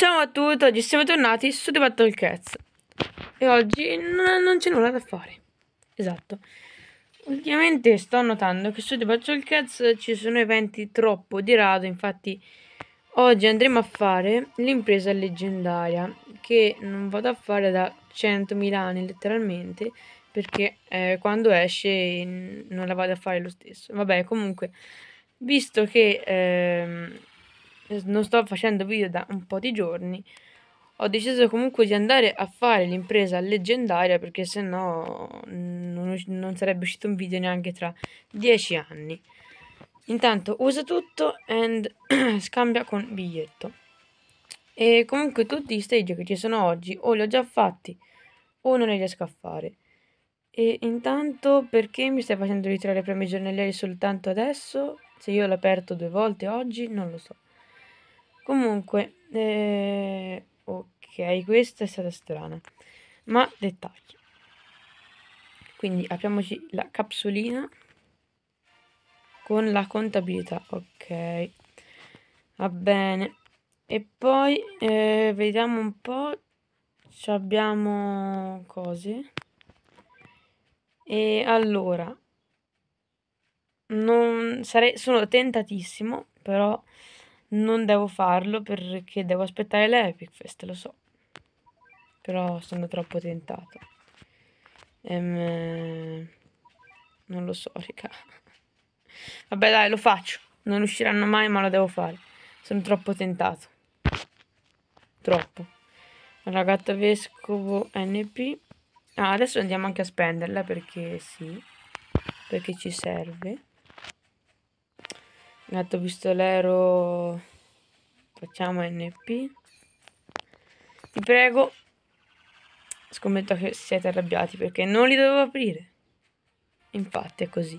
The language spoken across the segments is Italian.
Ciao a tutti, oggi siamo tornati su The Battle Cats e oggi non c'è nulla da fare. Esatto. Ultimamente sto notando che su The Battle Cats ci sono eventi troppo di rado, infatti oggi andremo a fare l'impresa leggendaria che non vado a fare da 100.000 anni letteralmente perché quando esce non la vado a fare lo stesso. Vabbè, comunque, visto che non sto facendo video da un po' di giorni, ho deciso comunque di andare a fare l'impresa leggendaria perché sennò non sarebbe uscito un video neanche tra 10 anni. Intanto usa tutto e scambia con biglietto. E comunque tutti gli stage che ci sono oggi o li ho già fatti o non li riesco a fare. E intanto perché mi stai facendo ritirare i premi giornalieri soltanto adesso? Se io l'ho aperto 2 volte oggi, non lo so. Comunque, ok, questa è stata strana, ma dettagli. Quindi apriamoci la capsulina con la contabilità, ok, va bene. E poi vediamo un po', ci abbiamo cose. E allora, sono tentatissimo, però non devo farlo perché devo aspettare l'Epic Fest, lo so. Però sono troppo tentato. Non lo so, raga. Vabbè, dai, lo faccio. Non usciranno mai, ma lo devo fare. Sono troppo tentato. Troppo. Ragazzo vescovo NP. Ah, adesso andiamo anche a spenderla perché sì. Perché ci serve. Gatto pistolero. Facciamo NP. Ti prego. Scommetto che siete arrabbiati perché non li dovevo aprire. Infatti è così.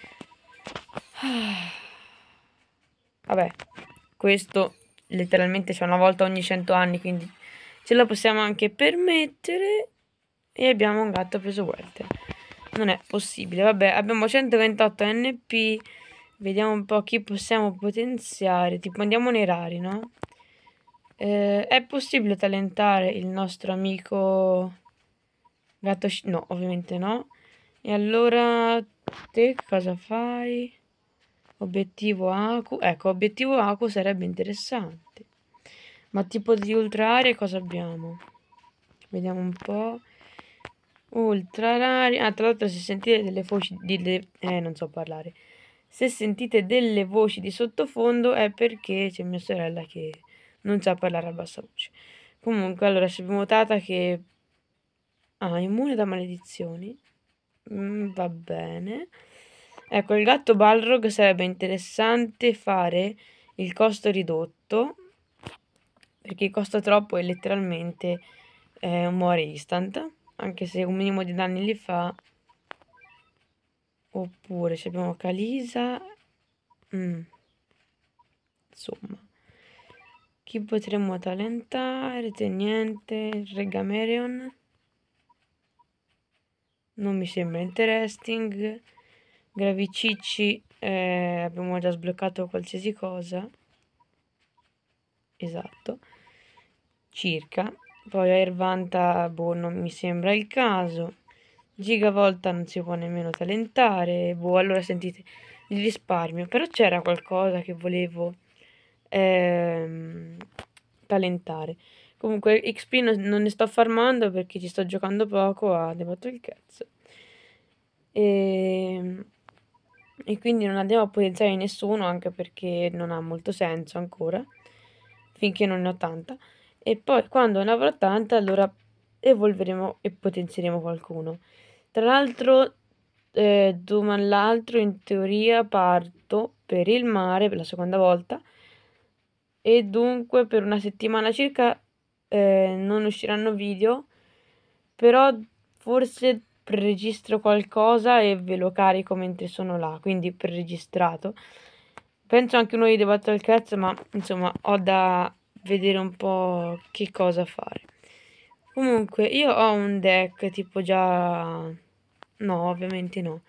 Vabbè, questo letteralmente c'è una volta ogni 100 anni, quindi ce lo possiamo anche permettere. E abbiamo un gatto preso Welter. Non è possibile. Vabbè, abbiamo 128 NP. Vediamo un po' chi possiamo potenziare. Tipo andiamo nei rari, no? È possibile talentare il nostro amico gatto no, ovviamente no. E allora te cosa fai? Obiettivo Aku. Ecco, obiettivo Aku sarebbe interessante. Ma tipo di ultra rari cosa abbiamo? Vediamo un po'. Ultra rari. Ah, tra l'altro se sentite delle voci non so parlare. Se sentite delle voci di sottofondo è perché c'è mia sorella che non sa parlare a bassa voce. Comunque, allora ci abbiamo Tata che immune da maledizioni. Va bene. Ecco, il gatto Balrog sarebbe interessante fare il costo ridotto, perché costa troppo e letteralmente muore instant, anche se un minimo di danni li fa. Oppure abbiamo Kalisa. Insomma. Chi potremmo talentare? Niente. Regamerion. Non mi sembra interesting. Gravicicci, abbiamo già sbloccato qualsiasi cosa. Esatto. Circa. Poi Airvanta, boh, non mi sembra il caso. Gigavolta non si può nemmeno talentare. Boh, allora sentite, il risparmio. Però c'era qualcosa che volevo talentare. Comunque XP non ne sto farmando perché ci sto giocando poco a The Battle Cats. E quindi non andiamo a potenziare nessuno anche perché non ha molto senso ancora finché non ne ho 80 e poi quando ne avrò 80 allora evolveremo e potenzieremo qualcuno. Tra l'altro domani l'altro in teoria parto per il mare per la seconda volta e dunque per una settimana circa non usciranno video, però forse preregistro qualcosa e ve lo carico mentre sono là, quindi preregistrato. Penso anche uno di The Battle Cats, ma insomma ho da vedere un po' che cosa fare. Comunque io ho un deck tipo già... No, ovviamente no.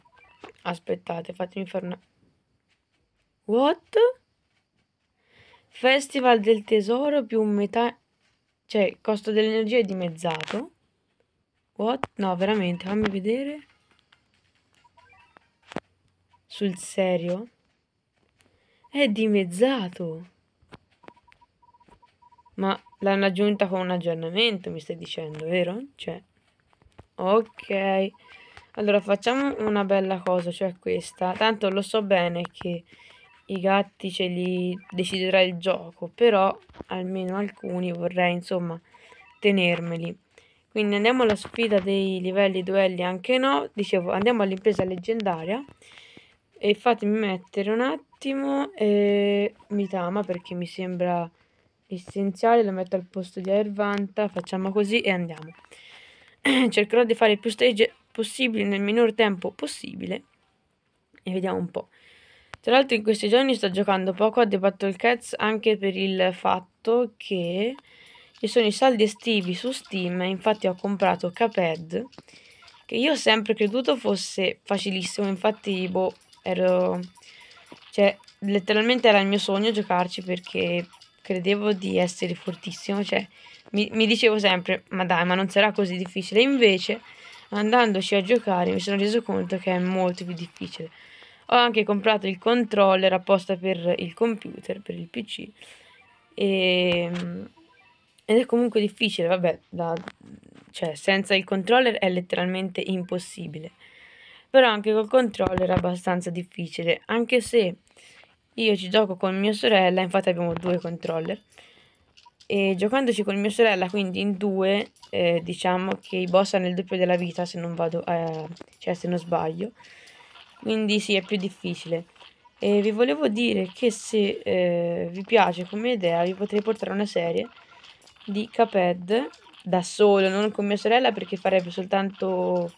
Aspettate, fatemi fare una... What? Festival del tesoro più metà... Cioè, il costo dell'energia è dimezzato. What? No, veramente, fammi vedere. Sul serio? È dimezzato. Ma l'hanno aggiunta con un aggiornamento, mi stai dicendo, vero? Cioè, ok. Allora facciamo una bella cosa, cioè questa. Tanto lo so bene che i gatti ce li deciderà il gioco, però almeno alcuni vorrei insomma tenermeli. Quindi andiamo alla sfida dei livelli duelli, anche no. Dicevo, andiamo all'impresa leggendaria. E fatemi mettere un attimo Mitama perché mi sembra essenziale. Lo metto al posto di Airvanta. Facciamo così e andiamo. Cercherò di fare più stage possibili nel minor tempo possibile. E vediamo un po'. Tra l'altro in questi giorni sto giocando poco a The Battle Cats anche per il fatto che ci sono i saldi estivi su Steam. Infatti ho comprato Cuphead, che io ho sempre creduto fosse facilissimo. Infatti, boh, ero... Cioè, letteralmente era il mio sogno giocarci perché credevo di essere fortissimo. Cioè, mi dicevo sempre, ma dai, ma non sarà così difficile. Invece, andandoci a giocare, mi sono reso conto che è molto più difficile. Ho anche comprato il controller apposta per il computer, per il PC. E, ed è comunque difficile, vabbè, cioè senza il controller è letteralmente impossibile. Però anche col controller è abbastanza difficile, anche se io ci gioco con mia sorella, infatti abbiamo due controller. E giocandoci con mia sorella, quindi in due, diciamo che i boss hanno il doppio della vita se non vado, cioè se non sbaglio. Quindi sì, è più difficile. E vi volevo dire che se vi piace come idea, vi potrei portare una serie di Cuphead da solo, non con mia sorella perché farebbe soltanto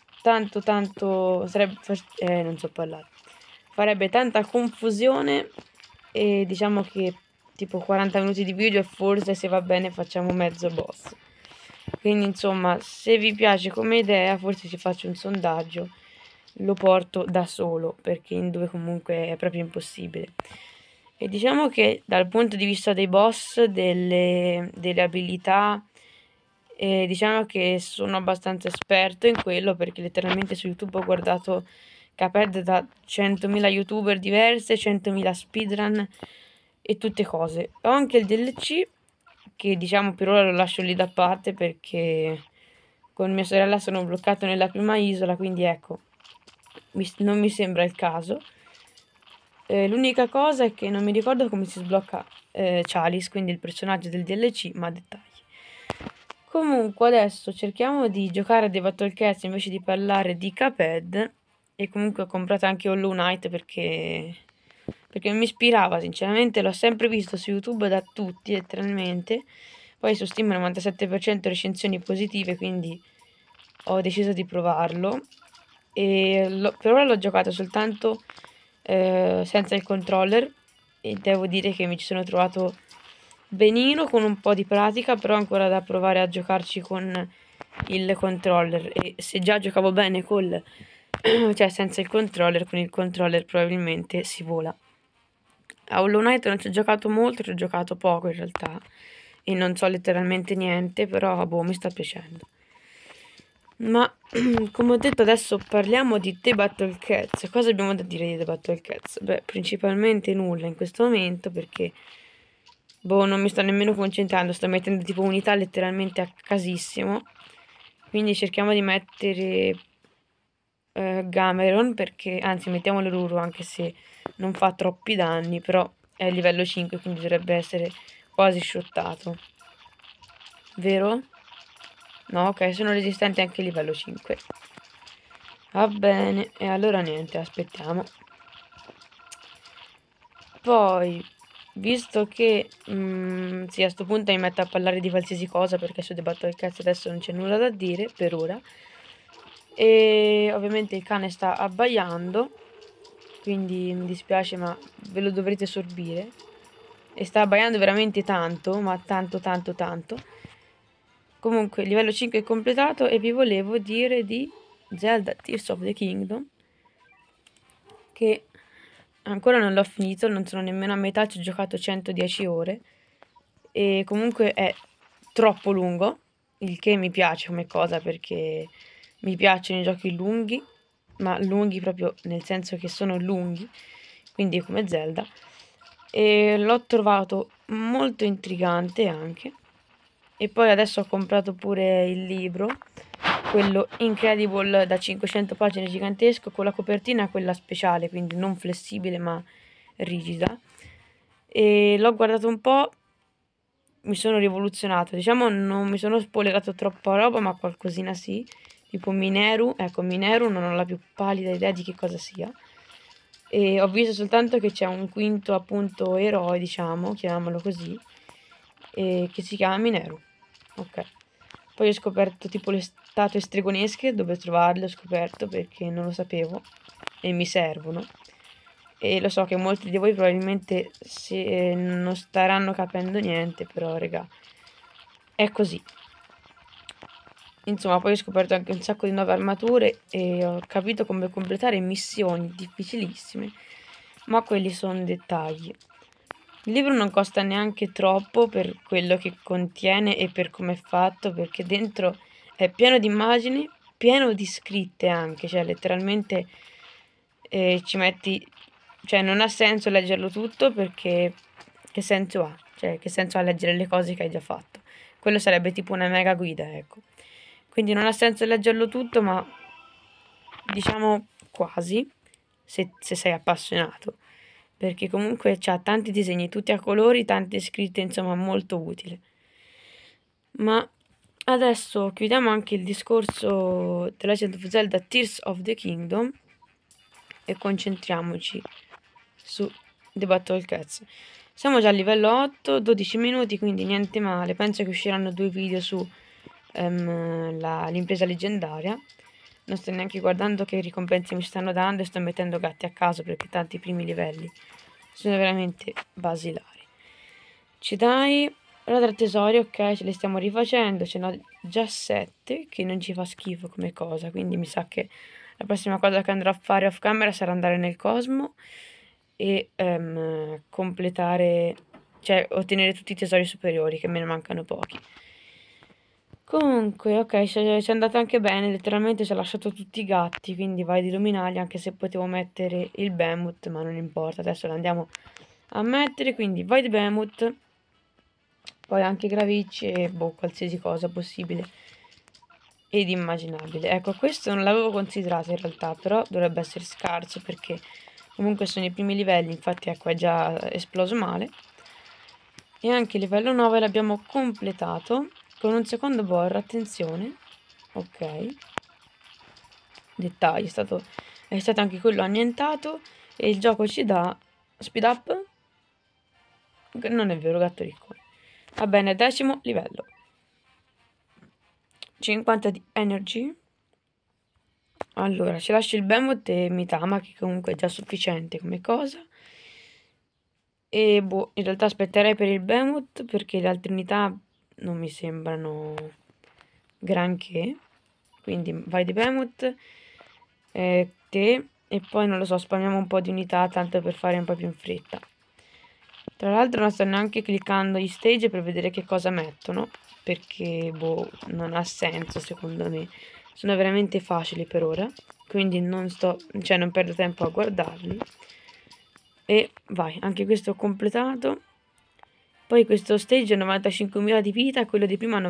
sarebbe, non so parlare, farebbe tanta confusione e diciamo che tipo 40 minuti di video e forse se va bene facciamo mezzo boss. Quindi insomma, se vi piace come idea, forse ci faccio un sondaggio, lo porto da solo perché in due comunque è proprio impossibile. E diciamo che dal punto di vista dei boss, delle abilità, diciamo che sono abbastanza esperto in quello perché letteralmente su YouTube ho guardato Cuphead da 100.000 youtuber diverse, 100.000 speedrun e tutte cose. Ho anche il DLC che diciamo per ora lo lascio lì da parte perché con mia sorella sono bloccato nella prima isola, quindi ecco, non mi sembra il caso. L'unica cosa è che non mi ricordo come si sblocca Chalice, quindi il personaggio del DLC, ma dettagli. Comunque adesso cerchiamo di giocare a The Battle Cats invece di parlare di Cuphead. E comunque ho comprato anche Hollow Knight perché mi ispirava sinceramente, l'ho sempre visto su YouTube da tutti letteralmente. Poi su Steam 97% recensioni positive, quindi ho deciso di provarlo. E per ora l'ho giocato soltanto senza il controller e devo dire che mi ci sono trovato benino con un po' di pratica, però ancora da provare a giocarci con il controller. E se già giocavo bene cioè senza il controller, con il controller probabilmente si vola. A Hollow Knight non ci ho giocato molto, ci ho giocato poco in realtà e non so letteralmente niente, però boh, mi sta piacendo. Ma come ho detto adesso parliamo di The Battle Cats. Cosa abbiamo da dire di The Battle Cats? Beh, principalmente nulla in questo momento perché boh, non mi sto nemmeno concentrando, sto mettendo tipo unità letteralmente a casissimo. Quindi cerchiamo di mettere Gameron perché, anzi mettiamolo Ruru anche se non fa troppi danni, però è livello 5 quindi dovrebbe essere quasi shottato. Vero? No, ok, sono resistenti anche a livello 5. Va bene, e allora niente, aspettiamo. Poi, visto che sì, a sto punto mi metto a parlare di qualsiasi cosa perché su The Battle Cats adesso non c'è nulla da dire per ora. E ovviamente il cane sta abbaiando, quindi mi dispiace ma ve lo dovrete sorbire. E sta abbaiando veramente tanto, ma tanto tanto tanto. Comunque, livello 5 è completato e vi volevo dire di Zelda Tears of the Kingdom, che ancora non l'ho finito, non sono nemmeno a metà, ci ho giocato 110 ore e comunque è troppo lungo, il che mi piace come cosa perché mi piacciono i giochi lunghi, ma lunghi proprio nel senso che sono lunghi, quindi come Zelda, e l'ho trovato molto intrigante anche. E poi adesso ho comprato pure il libro, quello Incredible da 500 pagine gigantesco, con la copertina quella speciale, quindi non flessibile ma rigida. E l'ho guardato un po', mi sono rivoluzionato, diciamo non mi sono spoilerato troppa roba, ma qualcosina sì, tipo Mineru, ecco Mineru non ho la più pallida idea di che cosa sia. E ho visto soltanto che c'è un quinto appunto eroe, diciamo, chiamiamolo così, che si chiama Mineru. Ok. Poi ho scoperto tipo le statue stregonesche, dove trovarle ho scoperto perché non lo sapevo e mi servono. E lo so che molti di voi probabilmente non staranno capendo niente, però raga, è così. Insomma, poi ho scoperto anche un sacco di nuove armature e ho capito come completare missioni difficilissime, ma quelli sono dettagli. Il libro non costa neanche troppo per quello che contiene e per come è fatto, perché dentro è pieno di immagini, pieno di scritte anche, cioè letteralmente ci metti, cioè non ha senso leggerlo tutto perché che senso ha? Cioè che senso ha leggere le cose che hai già fatto? Quello sarebbe tipo una mega guida, ecco. Quindi non ha senso leggerlo tutto, ma diciamo quasi, se sei appassionato, perché comunque c'ha tanti disegni, tutti a colori, tante scritte, insomma, molto utile. Ma adesso chiudiamo anche il discorso The Legend of Zelda Tears of the Kingdom e concentriamoci su The Battle Cats. Siamo già a livello 8, 12 minuti, quindi niente male. Penso che usciranno 2 video su l'impresa leggendaria. Non sto neanche guardando che ricompense mi stanno dando e sto mettendo gatti a caso perché tanti primi livelli sono veramente basilari. Ci dai radar tesori, ok, ce li stiamo rifacendo, ce n'ho già 7 che non ci fa schifo come cosa, quindi mi sa che la prossima cosa che andrò a fare off camera sarà andare nel cosmo e completare, cioè ottenere tutti i tesori superiori, che me ne mancano pochi. Comunque, ok, ci è andato anche bene, letteralmente ci ha lasciato tutti i gatti, quindi vai di luminali, anche se potevo mettere il Behemoth, ma non importa, adesso lo andiamo a mettere, quindi vai di Behemoth, poi anche Gravicci e boh, qualsiasi cosa possibile ed immaginabile. Ecco, questo non l'avevo considerato in realtà, però dovrebbe essere scarso perché comunque sono i primi livelli, infatti ecco è già esploso male. E anche il livello 9 l'abbiamo completato con un secondo borro, attenzione, ok, dettagli, è stato anche quello annientato e il gioco ci dà speed up, non è vero, gatto ricco, va bene, 10° livello, 50 di energy. Allora, ci lascio il Behemoth e Mitama, che comunque è già sufficiente come cosa. E boh, in realtà aspetterei per il Behemoth perché le altre unità non mi sembrano granché. Quindi vai di Behemoth, te, e poi non lo so, spammiamo un po' di unità tanto per fare un po' più in fretta. Tra l'altro non sto neanche cliccando gli stage per vedere che cosa mettono, perché boh, non ha senso secondo me. Sono veramente facili per ora, quindi non perdo tempo a guardarli. E vai, anche questo ho completato. Poi questo stage è 95.000 di vita, quello di prima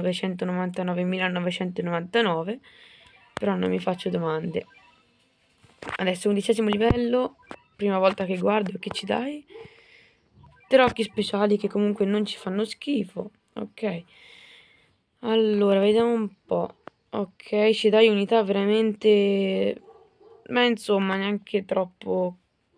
999.999, però non mi faccio domande. Adesso 11° livello, prima volta che guardo, che ci dai? 3 occhi speciali che comunque non ci fanno schifo, ok. Allora, vediamo un po'. Ok, ci dai unità veramente... ma insomma, neanche troppo...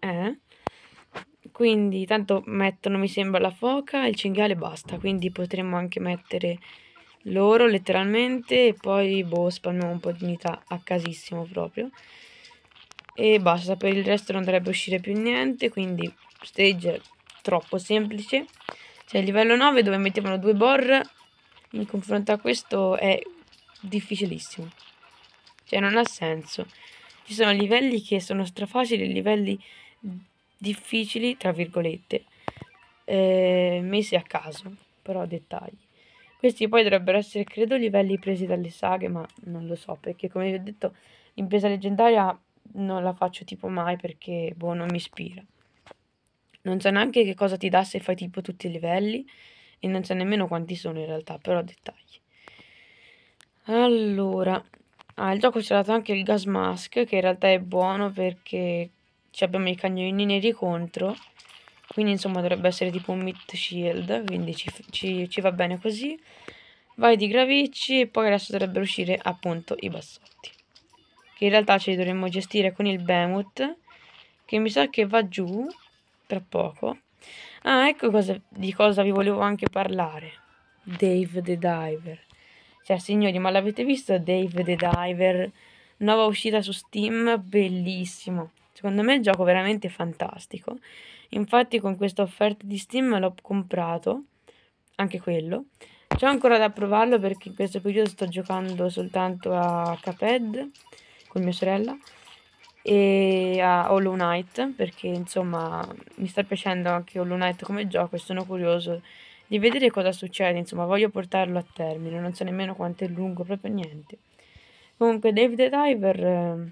Quindi, tanto mettono, mi sembra, la foca e il cinghiale e basta. Quindi potremmo anche mettere loro, letteralmente, e poi, boh, spammiamo un po' di unità a casissimo proprio. E basta, per il resto non dovrebbe uscire più niente, quindi stage troppo semplice. C'è il livello 9 dove mettevano 2 bor, in confronto a questo è difficilissimo. Cioè non ha senso. Ci sono livelli che sono strafacili e livelli difficili, tra virgolette, messi a caso, però dettagli. Questi poi dovrebbero essere, credo, livelli presi dalle saghe, ma non lo so, perché come vi ho detto, l'impresa leggendaria non la faccio tipo mai perché, boh, non mi ispira. Non so neanche che cosa ti dà se fai tipo tutti i livelli e non so nemmeno quanti sono in realtà, però dettagli. Allora, il gioco ci ha dato anche il gas mask, che in realtà è buono perché ci abbiamo i cagnolini neri contro, quindi insomma dovrebbe essere tipo un meat shield, quindi ci va bene così. Vai di gravicci e poi adesso dovrebbero uscire appunto i bassotti, che in realtà ce li dovremmo gestire con il Behemoth, che mi sa che va giù tra poco. Ah, ecco di cosa vi volevo anche parlare. Dave the Diver. Cioè, signori, ma l'avete visto Dave the Diver? Nuova uscita su Steam, bellissimo. Secondo me è il gioco veramente fantastico. Infatti con questa offerta di Steam l'ho comprato, anche quello. C'ho ancora da provarlo perché in questo periodo sto giocando soltanto a Cuphead con mia sorella e a Hollow Knight perché insomma mi sta piacendo anche Hollow Knight come gioco e sono curioso di vedere cosa succede, insomma voglio portarlo a termine, non so nemmeno quanto è lungo, proprio niente. Comunque Dave the Diver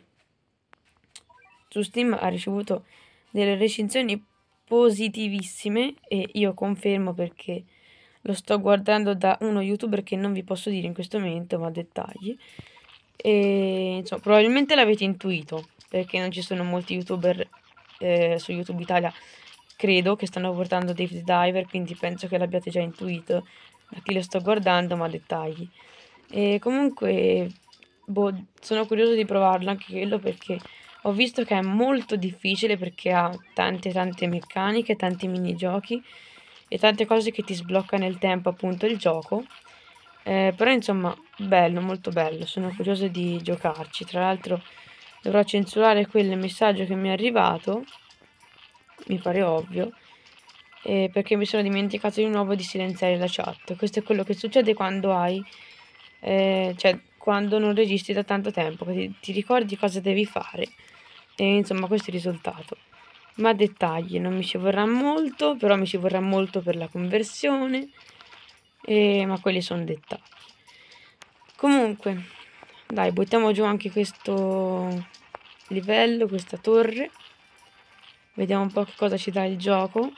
su Steam ha ricevuto delle recensioni positivissime e io confermo perché lo sto guardando da uno youtuber che non vi posso dire in questo momento, ma dettagli. E insomma, probabilmente l'avete intuito perché non ci sono molti youtuber su YouTube Italia, credo, che stanno portando Dave the Diver, quindi penso che l'abbiate già intuito da chi lo sto guardando, ma dettagli. E comunque, boh, sono curioso di provarlo anche quello perché ho visto che è molto difficile perché ha tante meccaniche, tanti minigiochi e tante cose che ti sblocca nel tempo appunto il gioco. Però insomma, bello, molto bello, sono curioso di giocarci. Tra l'altro dovrò censurare quel messaggio che mi è arrivato, mi pare ovvio, perché mi sono dimenticato di nuovo di silenziare la chat. Questo è quello che succede quando cioè quando non registri da tanto tempo, che ti ricordi cosa devi fare. E insomma questo è il risultato. Ma dettagli, non mi ci vorrà molto, però mi ci vorrà molto per la conversione. Ma quelli sono dettagli. Comunque, dai, buttiamo giù anche questo livello, questa torre. Vediamo un po' che cosa ci dà il gioco.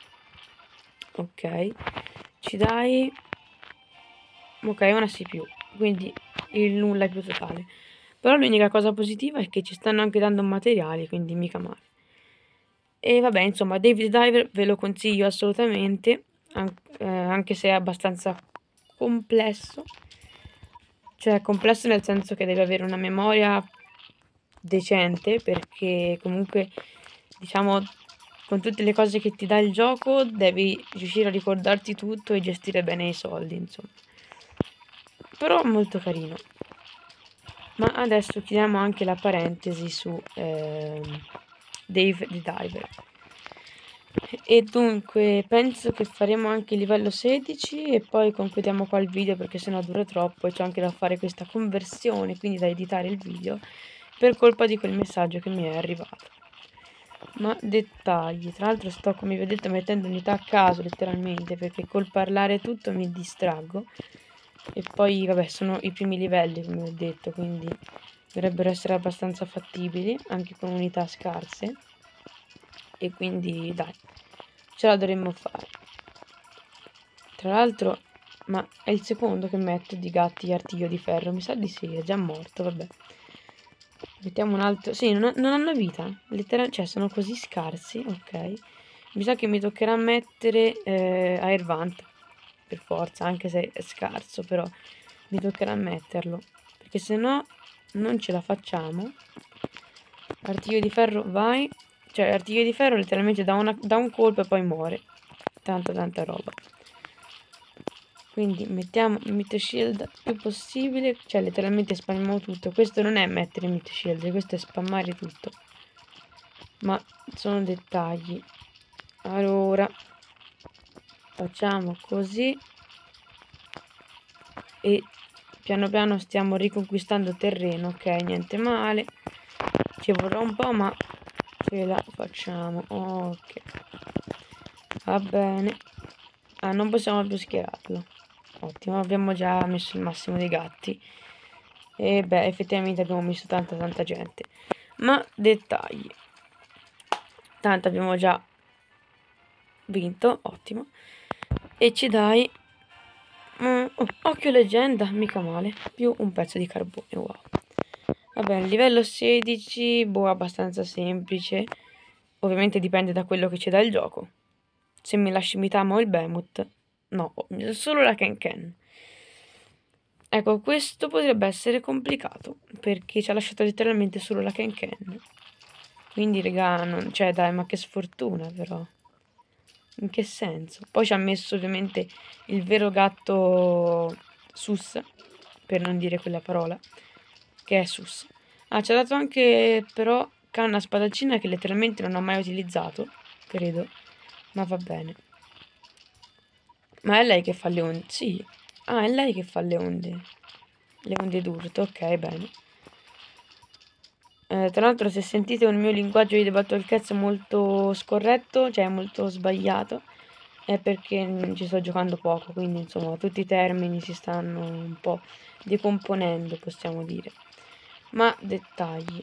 Ok, ci dai... Ok, una CPU, quindi il nulla più totale. Però l'unica cosa positiva è che ci stanno anche dando materiali, quindi mica male. E vabbè, insomma, David Diver ve lo consiglio assolutamente, anche se è abbastanza complesso. Cioè, complesso nel senso che devi avere una memoria decente, perché comunque, diciamo, con tutte le cose che ti dà il gioco, devi riuscire a ricordarti tutto e gestire bene i soldi, insomma. Però molto carino. Ma adesso chiudiamo anche la parentesi su Dave the Diver. E dunque penso che faremo anche il livello 16 e poi concludiamo qua il video perché sennò dura troppo e c'è anche da fare questa conversione, quindi da editare il video per colpa di quel messaggio che mi è arrivato. Ma dettagli, tra l'altro sto, come vi ho detto, mettendo unità a caso letteralmente perché col parlare tutto mi distraggo. E poi vabbè, sono i primi livelli come ho detto, quindi dovrebbero essere abbastanza fattibili anche con unità scarse. E quindi dai, ce la dovremmo fare. Tra l'altro, ma è il secondo che metto di gatti artiglio di ferro. Mi sa di sì, è già morto, vabbè. Mettiamo un altro. Sì, non hanno vita. Letteralmente, cioè, sono così scarsi, ok. Mi sa che mi toccherà mettere Airvant. Per forza, anche se è scarso, però mi toccherà metterlo. Perché se no non ce la facciamo. Artiglio di ferro, vai. Cioè, l'artiglio di ferro letteralmente da un colpo e poi muore. Tanta roba. Quindi mettiamo il meat shield più possibile. Cioè, letteralmente spammiamo tutto. Questo non è mettere il meat shield, questo è spammare tutto. Ma sono dettagli. Allora, facciamo così. E piano piano stiamo riconquistando terreno. Ok, niente male. Ci vorrà un po', ma ce la facciamo. Ok, va bene. Ah, non possiamo più schierarlo. Ottimo, abbiamo già messo il massimo dei gatti. E beh, effettivamente abbiamo messo tanta gente. Ma dettagli. Tanto abbiamo già vinto, ottimo. E ci dai... occhio leggenda, mica male. Più un pezzo di carbone, wow. Va bene, livello 16, boh, abbastanza semplice. Ovviamente dipende da quello che c'è dal gioco. Se mi lasci Mitama o il Behemoth, no, solo la Ken. Ecco, questo potrebbe essere complicato, perché ci ha lasciato letteralmente solo la Ken. Quindi, raga, non... cioè, dai, ma che sfortuna, però. In che senso? Poi ci ha messo ovviamente il vero gatto Sus, per non dire quella parola, che è Sus. Ah, ci ha dato anche però canna spadaccina che letteralmente non ho mai utilizzato, credo, ma va bene. Ma è lei che fa le onde? Sì. Ah, è lei che fa le onde. Le onde d'urto, ok, bene. Tra l'altro se sentite un mio linguaggio di The Battle Cats molto scorretto, cioè molto sbagliato, è perché ci sto giocando poco, quindi insomma tutti i termini si stanno un po' decomponendo, possiamo dire. Ma dettagli.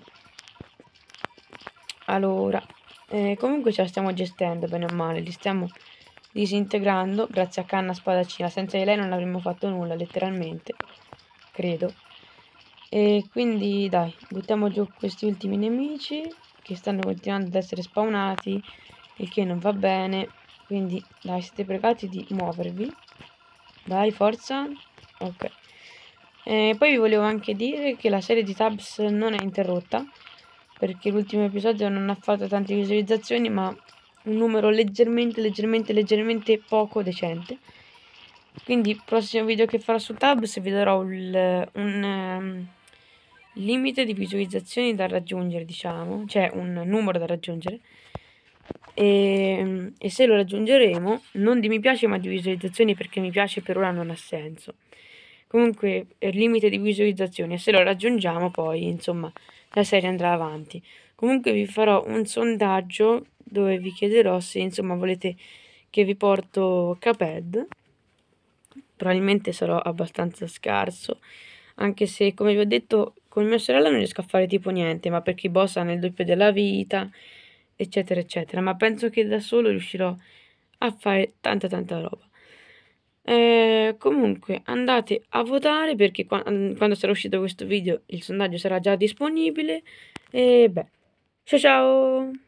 Allora, comunque ce la stiamo gestendo bene o male, li stiamo disintegrando grazie a canna spadaccina. Senza di lei non avremmo fatto nulla, letteralmente, credo. E quindi dai, buttiamo giù questi ultimi nemici che stanno continuando ad essere spawnati, il che non va bene. Quindi dai, siete pregati di muovervi. Dai, forza. Ok. Poi vi volevo anche dire che la serie di Tabs non è interrotta, perché l'ultimo episodio non ha fatto tante visualizzazioni, ma un numero leggermente poco decente. Quindi il prossimo video che farò su Tabs vi darò un limite di visualizzazioni da raggiungere, diciamo, cioè un numero da raggiungere. E se lo raggiungeremo, non di mi piace ma di visualizzazioni, perché mi piace per ora non ha senso. Comunque limite di visualizzazioni, e se lo raggiungiamo poi insomma la serie andrà avanti. Comunque vi farò un sondaggio dove vi chiederò se insomma volete che vi porto Cuphead. Probabilmente sarò abbastanza scarso, anche se come vi ho detto con mia sorella non riesco a fare tipo niente, ma perché i boss hanno il doppio della vita, eccetera eccetera, ma penso che da solo riuscirò a fare tanta roba. Comunque andate a votare, perché quando sarà uscito questo video il sondaggio sarà già disponibile. E beh, ciao ciao!